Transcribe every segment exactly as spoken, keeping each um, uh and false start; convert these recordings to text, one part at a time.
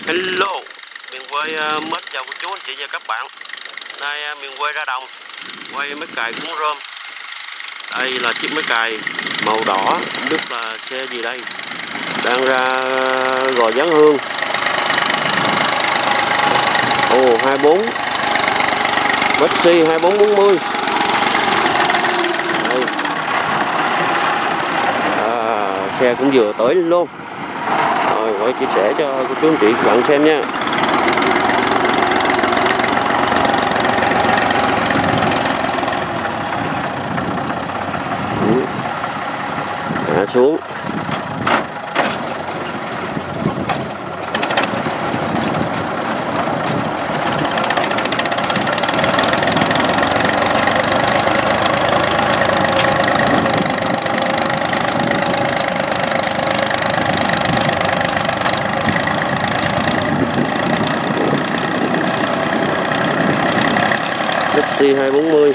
Hello, miền quê uh, mến chào cô chú anh chị và các bạn. Nay uh, miền quê ra đồng quay máy cày cuốn rơm. Đây là chiếc máy cày màu đỏ, không biết là xe gì đây. Đang ra uh, gò Giáng Hương. Ồ, hai bốn Maxi hai bốn bốn mươi. Đây. À, xe cũng vừa tới luôn. Rồi quay chia sẻ cho cô chú anh chị các bạn xem nha. Hạ xuống. Maxi hai bốn mươi.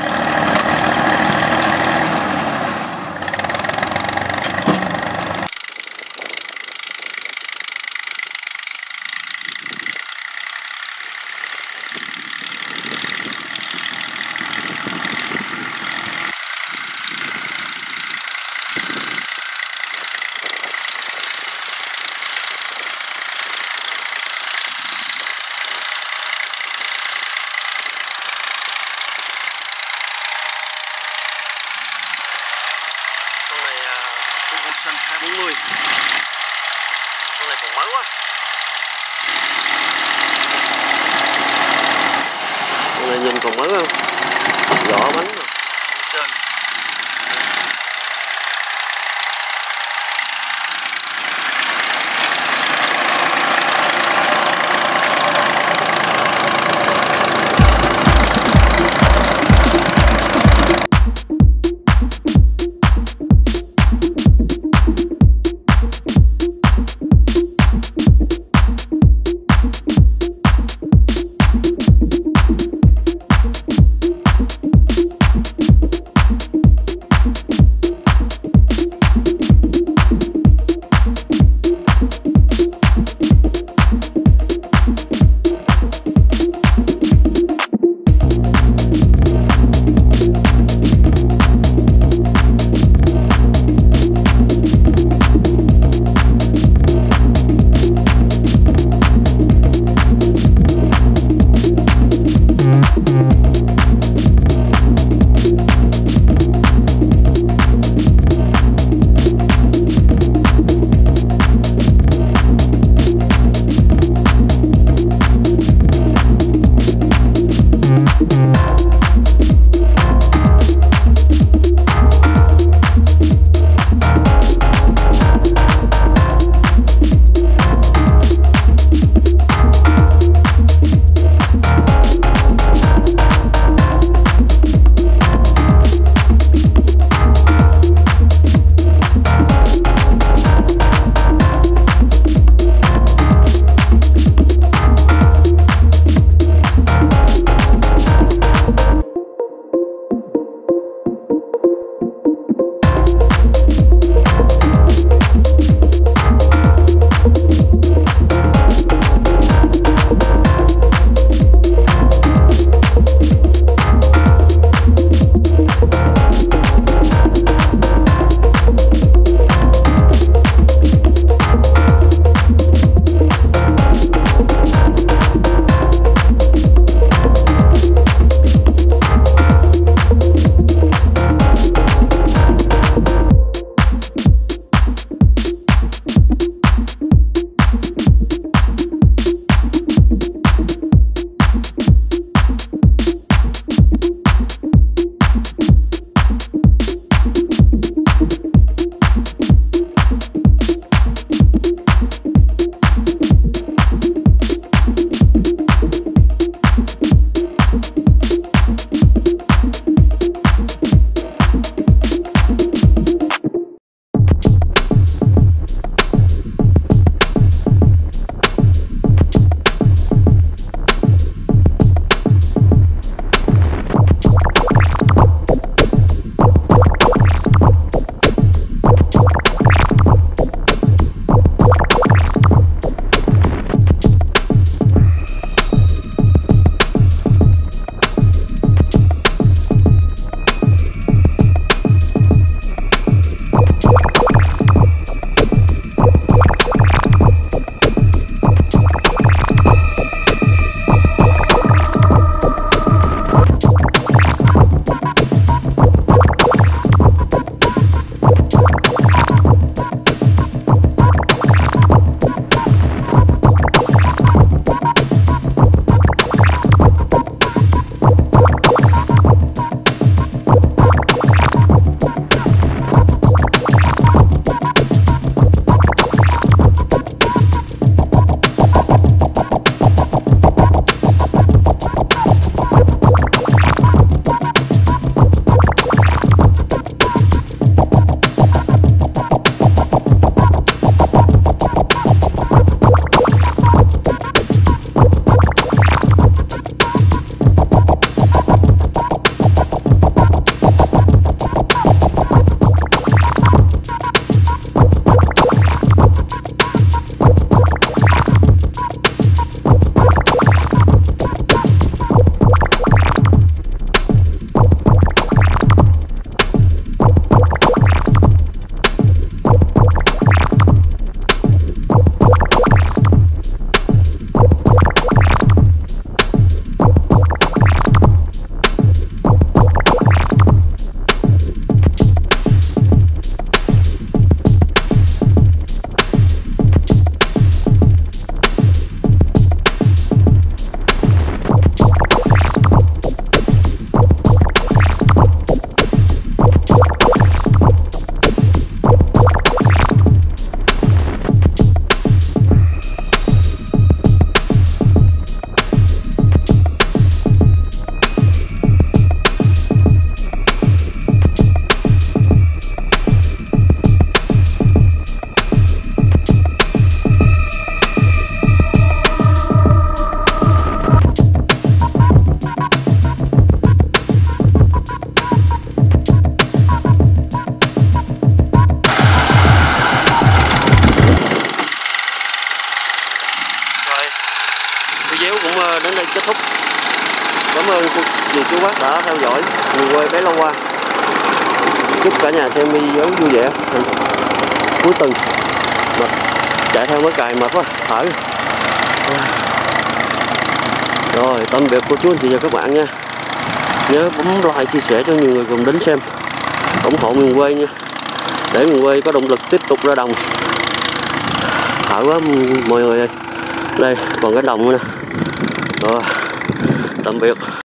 Xanh hai bốn mươi. Con này còn mới quá. Con này nhìn còn mới không? Gõ bánh rồi. Sơn. rồi, video cũng đến đây kết thúc. Cảm ơn cô dì chú bác đã theo dõi miền quê Bé Lâu Hoa. Chúc cả nhà xem video vui vẻ. Cuối tuần mà chạy theo mấy cài mệt quá, thở. Rồi, tạm biệt cô chú anh chị và các bạn nha. Nhớ bấm like, chia sẻ cho nhiều người cùng đến xem, ủng hộ miền quê nha, để miền quê có động lực tiếp tục ra đồng. Thở quá mọi người ơi. Đây còn cái đồng nữa nè. Rồi, tạm biệt.